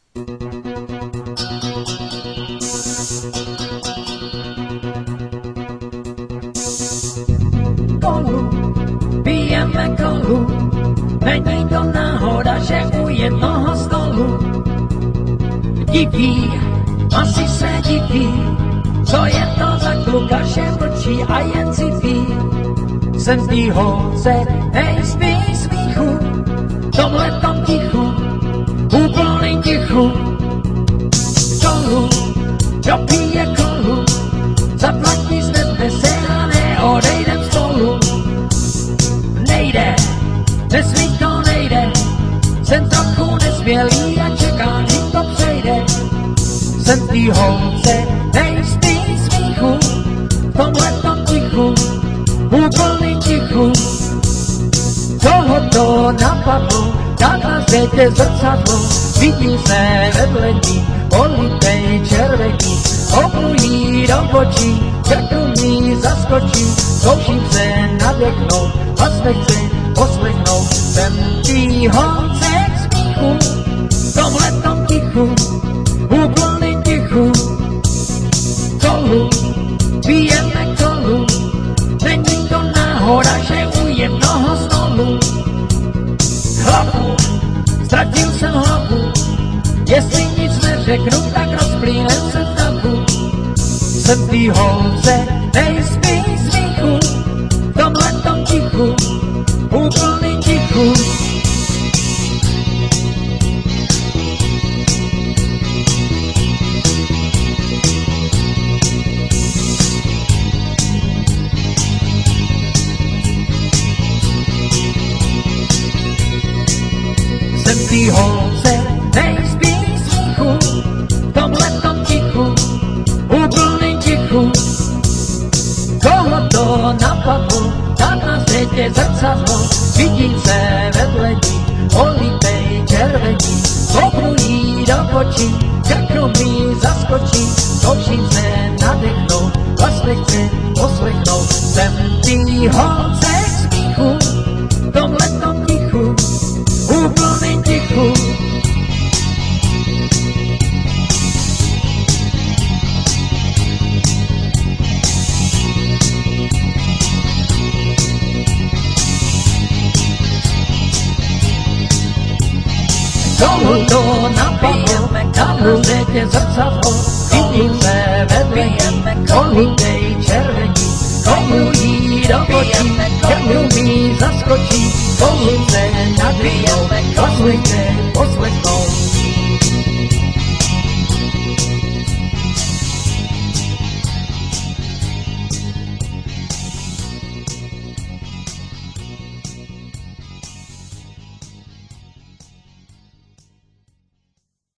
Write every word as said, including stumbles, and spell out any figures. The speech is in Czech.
Kolu, pijeme kolu, není to náhoda, že u jednoho stolu. Diví, asi se diví, co je to za kluka, že mlčí a jen si ví. Jsem tý holce, nejspí smíchu, tomhletom tichu, úplný tichu. Kolu, kdo pije kolu, zaplatí z nebe se a neodejdem spolu. Nejde, nesmí to nejde, jsem trochu nesmělý a čekám, že to přejde. Jsem tý holce, nejspí smíchu, v tomhletom tichu, úplný tichu. Koho to napadlo, dát na světě zrcadlo, vidí se vedle ní, politej červení, oblují do očí, krku mi zaskočí, zkouším se nadechnout, vás nechci poslechnout. Jsem tý holce k smíchu, v tomhletom tichu, úplný tichu. Kolu, pijeme kolu, není to náhoda, že u jednoho stolu. Hlavu, ztratil jsem hlavu, jestli nic neřeknu, tak rozplínem se v davu. Jsem tý holce, nejspí smíchu, v tomhletom tichu, úplný tichu. Jsem tý holce, nejspí smíchu, v tomhletom tichu, úplný tichu. Koho to napadlo, dát na světě zrcadlo, vidím se vedle ní, politej červení, oblují do očí, krku mi zaskočí, zkouším se nadechnout, vás nechci poslechnout. Jsem tý holce k smíchu, v tomhletom tichu, úplný tichu. Komu to napadlo, dám na světě zrcadlo, vidím se vedle ní, politej červení, oblují do očí, krku mi zaskočí, zkouším se nadechnout, vás nechci poslechnout.